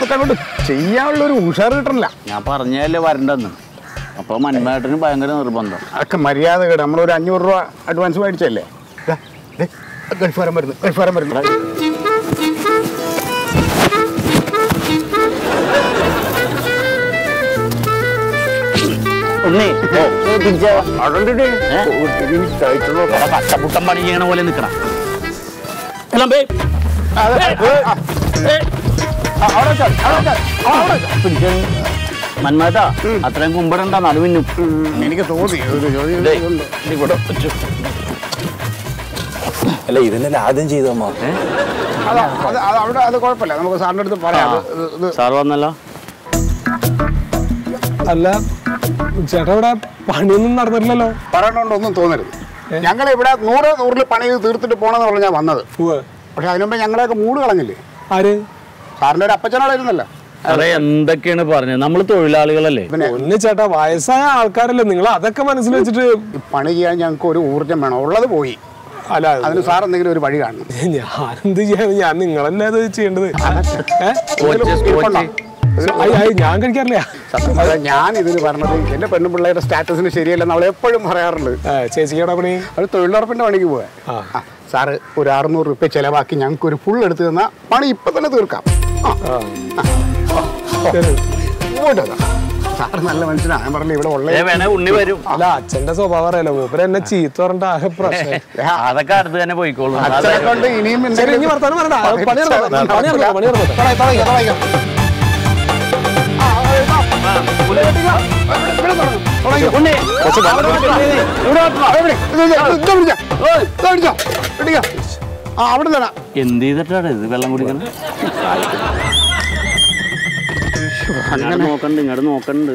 നമുക്ക് അങ്ങോട്ട് ചെയ്യാനുള്ളൊരു ഉഷാർ കിട്ടണില്ല. ഞാൻ പറഞ്ഞല്ലേ വരണ്ടെന്ന്. അപ്പൊ മന്മേട്ടന് ഭയങ്കര നിർബന്ധം. അതൊക്കെ മര്യാദ കേട്. നമ്മളൊരു 500 രൂപ അഡ്വാൻസ് മേടിച്ചല്ലേ. ഗൾഫാരം വരുന്നു, ഗൾഫാരം വരുന്നു. കഷ്ടപുട്ടം പണി ചെയ്യണ പോലെ നിക്കണം. മന്മേട്ടാ അത്രയും കുമ്പിടണ്ട നടുവിനും. എനിക്ക് തോന്നി അല്ല ഇതന്നെ ആദ്യം ചെയ്തമ്മ. അവിടെ അത് കുഴപ്പമില്ല, നമുക്ക് സാറിൻ്റെ അടുത്ത് പറയാം. സാർ വന്നല്ലോ. അല്ല ചേട്ടാ ഇവിടെ പണിയൊന്നും നടന്നിട്ടില്ലല്ലോ. പറയണോണ്ടൊന്നും തോന്നരുത്. ഞങ്ങളിവിടെ 100 പണി തീർത്തിട്ട് പോണെന്ന് പറഞ്ഞാൽ വന്നത്. പക്ഷെ അതിനുമ്പ് ഞങ്ങളെയൊക്കെ മൂട് കളഞ്ഞില്ലേ. ആര്? സാറിൻ്റെ ഒരു അപ്പച്ചനാളായിരുന്നല്ലോ. അതെ, എന്തൊക്കെയാണ് പറഞ്ഞത്? നമ്മള് തൊഴിലാളികളല്ലേ. ഒന്ന് ചേട്ടാ വയസ്സായ ആൾക്കാരല്ലേ നിങ്ങൾ, അതൊക്കെ മനസ്സിൽ വെച്ചിട്ട് പണി ചെയ്യാൻ ഞങ്ങൾക്ക് ഒരു ഊർജ്ജം വേണം. ഉള്ളത് പോയി. അല്ല അതിന് സാർ എന്തെങ്കിലും ഒരു വഴി കാണണം. ഞാനെന്ത് ചെയ്യാൻ? ഞാൻ നിങ്ങളല്ലേ അത് ചെയ്യേണ്ടത്. ഞാൻ കഴിക്കാറില്ല. ഞാൻ ഇതിന് പറഞ്ഞത് എന്റെ പെണ്ണുപിള്ളേരുടെ സ്റ്റാറ്റസിന് ശരിയല്ലെന്ന് അവൾ എപ്പോഴും പറയാറുണ്ട്. ചേച്ചിക്കടെ പണി അത് തൊഴിലുറപ്പിന്റെ പണിക്ക് പോവാ. സാറ് ഒരു 600 രൂപ ചെലവാക്കി ഞങ്ങൾക്ക് ഒരു ഫുൾ എടുത്ത് തന്നാൽ പണി ഇപ്പൊ തന്നെ തീർക്കാം. സാറ് നല്ല മനുഷ്യനാണ്. ഞാൻ പറഞ്ഞു ഇവിടെ ഉള്ള ഉണ്ണി വരും. അല്ല അച്ഛന്റെ സ്വഭാവം അറിയാലോ. മൂപ്പര് എന്നെ ചീത്ത പറഞ്ഞിട്ട് ആകെ പ്രശ്നം. അതൊക്കെ അടുത്ത് തന്നെ പോയിക്കോളൂ. അച്ഛനെ കൊണ്ട് ഇനിയും വർത്താനം പറയണ്ട. അവിടെ തരാം. എന്ത് ചെയ്തിട്ടാണ് ഇത് വെള്ളം കുടിക്കണം? നോക്കണ്ട്, ഇങ്ങോട്ട് നോക്കണ്ട്.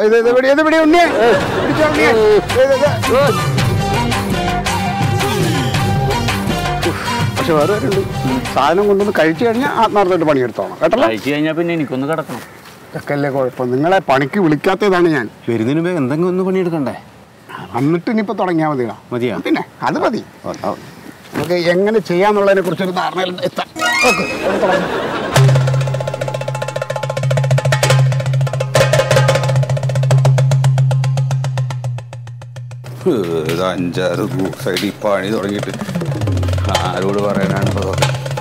പക്ഷെ വേറെ സാധനം കൊണ്ടൊന്ന് കഴിച്ചു കഴിഞ്ഞാൽ ആത്മാർത്ഥമായിട്ട് പണിയെടുത്തോണം കേട്ടോ. കഴിച്ചു കഴിഞ്ഞാൽ പിന്നെ എനിക്കൊന്ന് കിടക്കണം. ഇതൊക്കെ അല്ലേ കുഴപ്പം. നിങ്ങളെ പണിക്ക് വിളിക്കാത്തതാണ് ഞാൻ. വരുന്നതിന് മുമ്പേ എന്തെങ്കിലും ഒന്ന് പണിയെടുക്കണ്ടേ? എന്നിട്ട് ഇനിയിപ്പോൾ തുടങ്ങിയാൽ മതിയോ? പിന്നെ അത് മതി. നമുക്ക് എങ്ങനെ ചെയ്യാന്നുള്ളതിനെ കുറിച്ചൊരു ധാരണയിൽ എത്താം. ഇത് 5-6 ദിവസമായിട്ട് ഈ പണി തുടങ്ങിയിട്ട് ആരോട് പറയാനാണ് ഇപ്പോൾ?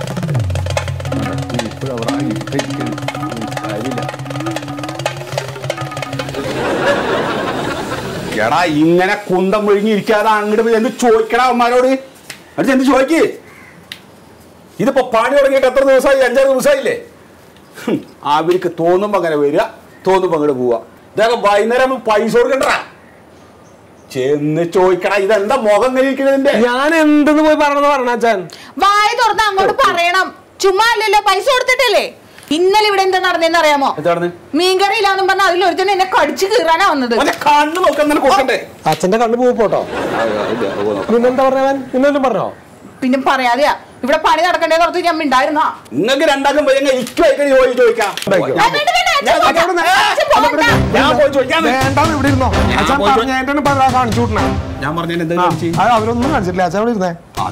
എടാ ഇങ്ങനെ കുന്തം മുഴുങ്ങിയിരിക്കാതെ അങ്ങോട്ട് എന്ത് ചോദിക്കടാ അമ്മമാരോട്? അടുത്ത് എന്ത് ചോദിക്ക്? ഇതിപ്പോ പണി തുടങ്ങിയിട്ട് എത്ര ദിവസമായി? 5-6 ദിവസമായില്ലേ? അവർക്ക് തോന്നുമ്പോ അങ്ങനെ വരിക, തോന്നുമ്പോ അങ്ങോട്ട് പോവുക. ഇതൊക്കെ വൈകുന്നേരം പൈസ കൊടുക്കണ്ടാ. ചെന്ന് ചോദിക്കടാ. ഇതെന്താ മുഖം കഴിക്കുന്നതിന്റെ? ഞാൻ എന്തെന്ന് പോയി പറഞ്ഞാച്ചാൻ? വായ തുറന്ന് അങ്ങോട്ട് പറയണം. ചുമ്മാ അല്ലല്ലോ, പൈസ കൊടുത്തിട്ടല്ലേ. ഇന്നലെ ഇവിടെ എന്താ നടന്നെന്ന് അറിയാമോ? മീൻകറി ഇല്ലാന്നും പറഞ്ഞ അതിലൊരുത്തന്നെ എന്നെ കടിച്ചു കീറാനാ വന്നത്. കണ്ണ് നോക്കാൻ കൊടുക്കണ്ടേ? അച്ഛന്റെ കണ്ണ് പോട്ടോ. പിന്നെന്താ പറഞ്ഞവൻ? പിന്നെന്തും പറഞ്ഞോ? പിന്നെ പറയാതെയാ ഇവിടെ പണി നടക്കണ്ടേന്ന് ഓർത്ത് ഞാൻ ഉണ്ടായിരുന്നാ. നിങ്ങൾക്ക് രണ്ടാക്കും ചോദിക്കാം. ഞാൻ അവരൊന്നും കാണിച്ചിട്ടില്ല. അച്ഛൻ ഇരുന്നേ.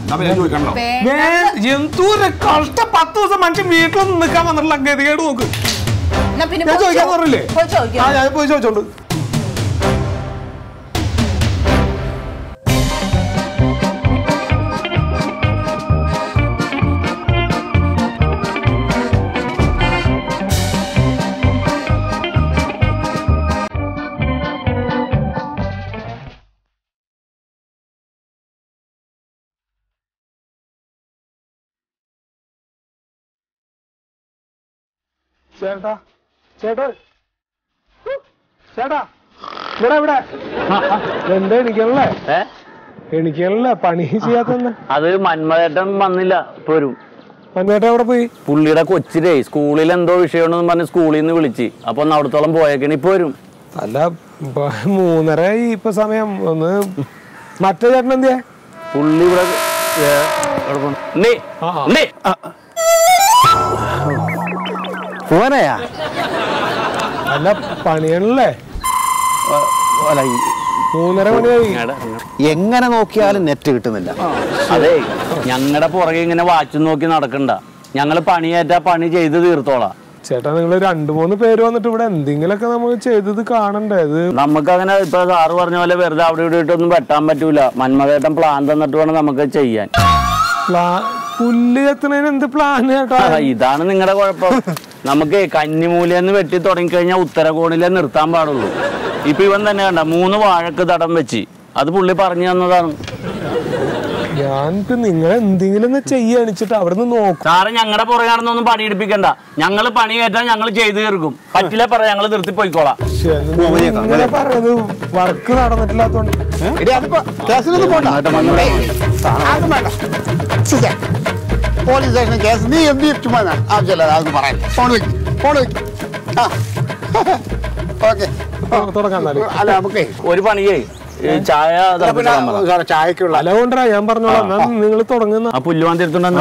എന്തൂരെ കഷ്ട 10 ദിവസം മനുഷ്യൻ വീട്ടിലൊന്നും നിൽക്കാൻ വന്നിട്ടുള്ള ഗതികേട് നോക്ക്. ഞാൻ ചോദിക്കാൻ പറഞ്ഞില്ലേ? ഞാൻ പോയി ചോദിച്ചോണ്ട്. ചേട്ടാ ചേട്ടാ ചേട്ടാ ഇവിടെ ഇവിടെ എന്താ എനിക്കല്ലേ പണി ചെയ്യാത്ത? അത് മന്മേട്ടൻ വന്നില്ല. പോരും. മന്മേട്ടൻ എവിടെ പോയി? പുള്ളിയുടെ കൊച്ചിലേ സ്കൂളിൽ എന്തോ വിഷയമാണെന്ന് പറഞ്ഞ് സ്കൂളിൽ നിന്ന് വിളിച്ച്. അപ്പൊ ഒന്ന് അവിടത്തോളം പോയേക്കണ. ഇപ്പൊ വരും. അല്ല 3:30 ഇപ്പൊ സമയം. ഒന്ന് മറ്റേ ചേട്ടൻ എന്തിയാ? പുള്ളി ഇവിടെ പോരായാ? അല്ല പണിയണല്ലേ? 3:30 മണിയായി. എങ്ങനെ നോക്കിയാലും നെറ്റ് കിട്ടുന്നില്ല. അതെ, ഞങ്ങളുടെ പുറകെ ഇങ്ങനെ വാച്ച് നോക്കി നടക്കണ്ട. ഞങ്ങള് പണിയേറ്റാ പണി ചെയ്ത് തീർത്തോളാം. ചേട്ടാ നിങ്ങൾ 2-3 പേര് വന്നിട്ട് ഇവിടെ എന്തെങ്കിലുമൊക്കെ നമുക്ക് ചെയ്തത് കാണണ്ടേ? ഇത് നമുക്കങ്ങനെ ഇപ്പൊ സാറ് പറഞ്ഞ പോലെ വെറുതെ അവിടെ ഇവിടെ ഇട്ടൊന്നും വെട്ടാൻ പറ്റൂല. മന്മഥേട്ടൻ പ്ലാൻ തന്നിട്ട് വേണം നമുക്ക് ചെയ്യാൻ. പുല്ല് എത്തുന്നതിന് എന്ത് പ്ലാൻ ചേട്ടാ? ഇതാണ് നിങ്ങളുടെ കുഴപ്പം. നമുക്ക് കന്നിമൂലെന്ന് വെട്ടി തുടങ്ങിക്കഴിഞ്ഞാൽ ഉത്തരകോണിലെ നിർത്താൻ പാടുള്ളൂ. ഇപ്പൊ ഇവൻ തന്നെ കണ്ട 3 വാഴക്ക് തടം വെച്ച്, അത് പുള്ളി പറഞ്ഞു തന്നതാണ്. ഞാനിപ്പോ നിങ്ങൾ എന്തെങ്കിലും ചെയ്യാണിച്ചിട്ട് അവിടെ നിന്ന് നോക്കും. സാറ് ഞങ്ങളുടെ പുറകാണെന്നൊന്നും പണിയെടുപ്പിക്കണ്ട. ഞങ്ങള് പണി കയറ്റാൻ ഞങ്ങൾ ചെയ്തു തീർക്കും. പറ്റില്ല പറയാം, ഞങ്ങൾ നിർത്തി പോയിക്കോളാം. പറയുന്നത് വർക്ക് നടന്നിട്ടില്ലാത്തോണ്ട് പോലീസ് സ്റ്റേഷൻ കേസ് നീ എന്ത് ചുമ്മാ ആവശ്യമില്ല അതൊന്നും പറയാം. ഫോൺ വെക്ക്, ഫോൺ വെക്ക്. ഓക്കെ അല്ല നമുക്ക് ഒരു പണിയേ ചായ ചായക്കുള്ള അല കൊണ്ടാ ഞാൻ പറഞ്ഞോളാം. നിങ്ങൾ തുടങ്ങുന്ന ആ പുല്ലുവാൻ തീർത്തുണ്ടെന്ന്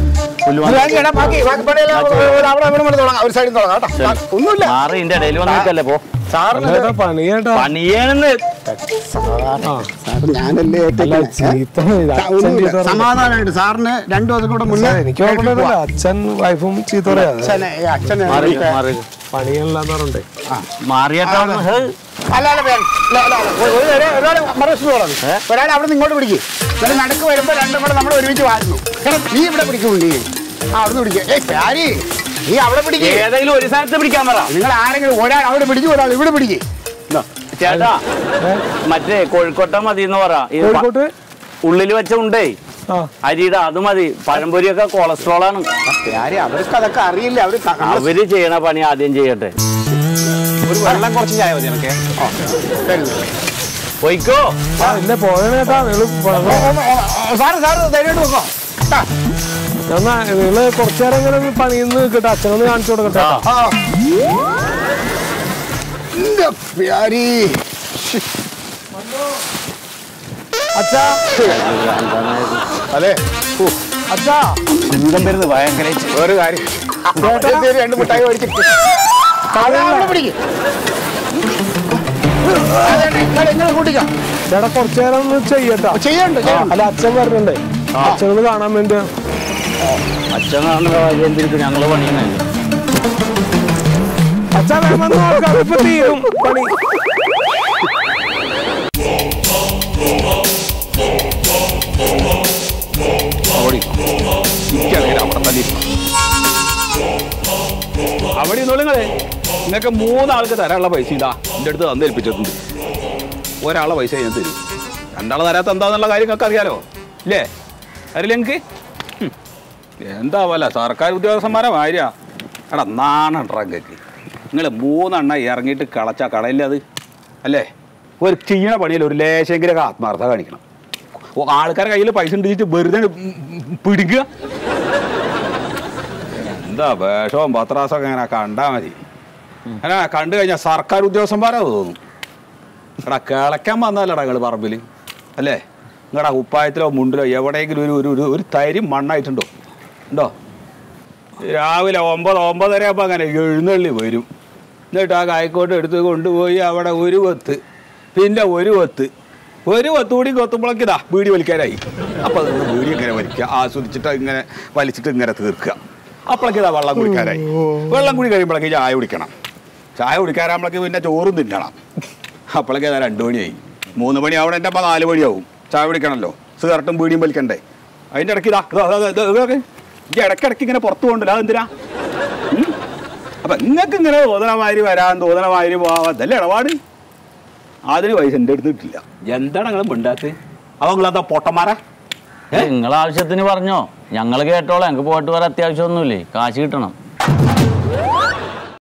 ഒന്നുമില്ല. മാറി ഇതിന്റെ ഇടയിൽ വന്നിട്ടല്ലേ പോ. പണിയാണെന്ന് ഞാനല്ലേ സമാധാനമായിട്ട് സാറിന് 2 ദിവസം കൂടെ മുന്നേ എനിക്ക് അച്ഛൻ വൈഫും ചീത്ത പറയാ. പണിയല്ലാന്ന് പറഞ്ഞേ മാറിയിട്ടാണ്. ഒരാൾ അവിടെ നിന്ന് ഇങ്ങോട്ട് പിടിക്കും. നടക്ക് വരുമ്പോ 2 കൂടെ നമ്മൾ ഒരുമിച്ച് വാരുന്നു. നീ ഇവിടെ പിടിക്കുന്നുണ്ട്. അവിടെ നിന്ന് പിടിക്കുക. നീ അവിടെ പിടിക്കുക. ഏതെങ്കിലും ഒരു സ്ഥലത്ത് പിടിക്കാൻ പറ. നിങ്ങൾ ആരെങ്കിലും ഒരാൾ അവിടെ പിടിക്കും, ഒരാൾ ഇവിടെ പിടിക്കും. ചേട്ടാ മറ്റേ കോഴിക്കോട്ട മതി എന്ന് പറ. ഉള്ളില് വെച്ച ഉണ്ടേ അരിയുടെ അത് മതി. പഴംപൊരിയൊക്കെ കൊളസ്ട്രോൾ ആണ്. അവർക്ക് അതൊക്കെ അറിയില്ല. അവര് ചെയ്യണ പണി ആദ്യം ചെയ്യട്ടെ. ഒരു വെള്ളം കുറച്ച് ചായ മതി എനിക്ക്. പോയിക്കോ. ഇല്ല പോയേട്ടാ. സാറ് ധൈര്യമായിട്ട് നോക്കോ. എന്നാ നിങ്ങള് കുറച്ചേരം ഇങ്ങനെ പണിന്ന് കേട്ടോ. അച്ഛനൊന്ന് കാണിച്ചു കൊടുക്കട്ടോ. അച്ഛാ അതെ അച്ഛാ ജീവിതം വരുന്നത് ഭയങ്കര ഒരു കാര്യം. 2 മിഠായി മേടിച്ചിട്ട് കൂട്ടിക്കാം. ചേട്ടാ കുറച്ചേരം ഒന്ന് ചെയ്യട്ടോ. ചെയ്യണ്ട. അല്ല അച്ഛൻ പറഞ്ഞിട്ടുണ്ടേ, അച്ഛനൊന്ന് കാണാൻ വേണ്ടി. അച്ഛൻ കാണുന്ന കാര്യം എന്തിരിക്കും, ഞങ്ങള് പണിയുന്നേ. അച്ഛാ വേണം നോക്കാം. ഇപ്പൊ തീരും പണി. അവിടെ നിങ്ങളെ നിങ്ങൾക്ക് 3 ആൾക്ക് തരാനുള്ള പൈസ ഇതാ എൻ്റെ അടുത്ത് തന്നേൽപ്പിച്ചിട്ടുണ്ട്. ഒരാളെ പൈസ ഞാൻ തരും. 2 ആളെ തരാത്ത എന്താന്നുള്ള കാര്യം നിങ്ങൾക്ക് അറിയാലോ ഇല്ലേ? അറിയില്ല എനിക്ക് എന്താ പോലെ സർക്കാർ ഉദ്യോഗസ്ഥന്മാരെ മാര്യാ. എടാ നാണണ്ടങ്ങൾക്ക് നിങ്ങൾ 3 എണ്ണം ഇറങ്ങിയിട്ട് കളച്ച കടയില്ല അത് അല്ലേ? ഒരു ചെയ്യണ പണിയിൽ ഒരു ലേശെങ്കിലൊക്കെ ആത്മാർത്ഥത കാണിക്കണം. ആൾക്കാരുടെ കയ്യിൽ പൈസ ഉണ്ടിച്ചിട്ട് വെറുതെ പിടിക്കുക. എന്താ വേഷവും പത്രാസമൊക്കെ അങ്ങനെ കണ്ടാൽ മതി. അങ്ങനെ കണ്ടു കഴിഞ്ഞാൽ സർക്കാർ ഉദ്യോഗസ്ഥന്മാരാ തോന്നും. എടാ കിളയ്ക്കാൻ വന്നാലടാ നിങ്ങൾ പറമ്പിൽ അല്ലേ? നിങ്ങളുടെ കുപ്പായത്തിലോ മുണ്ടിലോ എവിടെയെങ്കിലും ഒരു തരി മണ്ണായിട്ടുണ്ടോ? ഉണ്ടോ? രാവിലെ 9-9:30 ആകുമ്പോൾ അങ്ങനെ എഴുന്നള്ളി വരും. എന്നിട്ട് ആ കായ്ക്കോട്ട് എടുത്ത് കൊണ്ടുപോയി അവിടെ ഒരു വത്ത്, പിന്നെ ഒരു വത്ത് കൂടി കൊത്തുമ്പോഴേക്ക് ഇതാ ബീഡി വലിക്കാനായി. അപ്പോൾ നിങ്ങൾ ബീഡി ഇങ്ങനെ വലിക്കുക, ആസ്വദിച്ചിട്ട് ഇങ്ങനെ വലിച്ചിട്ട് ഇങ്ങനെ തീർക്കുക. അപ്പോഴേക്ക് ഇതാ വെള്ളം കുടിക്കാനായി. വെള്ളം കുടി കഴിയുമ്പോഴേക്ക് ചായ കുടിക്കണം. ചായ കുടിക്കാറാകുമ്പോഴേക്ക് പിന്നെ ചോറും തിന്നണം. അപ്പോഴേക്ക് ഇതാ 2 മണിയായി. 3 മണിയാവണം. എൻ്റെ അമ്മ 4 മണിയാവും. ചായ കുടിക്കണമല്ലോ, സിഗരറ്റും ബീഡിയും വലിക്കണ്ടേ. അതിൻ്റെ ഇടയ്ക്ക് ഇതാ ഈ ഇടയ്ക്കിടയ്ക്ക് ഇങ്ങനെ പുറത്തു കൊണ്ടില്ല. അതെന്തിനാ? അപ്പം നിങ്ങൾക്ക് ഇങ്ങനെ തോന്നണമാതിരി വരാൻ തോന്നണമാതിരി പോവാൻ അതല്ലേ ഇടപാട്. അതിന് പൈസ എൻ്റെ അടുത്ത് കിട്ടില്ല. എന്താണ് നിങ്ങൾ മിണ്ടാത്ത്? അപ്പോൾ നിങ്ങളെന്താ പൊട്ടന്മാരാ? നിങ്ങളെ ആവശ്യത്തിന് പറഞ്ഞോ, ഞങ്ങൾ കേട്ടോളാം. ഞങ്ങൾക്ക് പോയിട്ട് വരെ അത്യാവശ്യമൊന്നുമില്ലേ, കാശ് കിട്ടണം.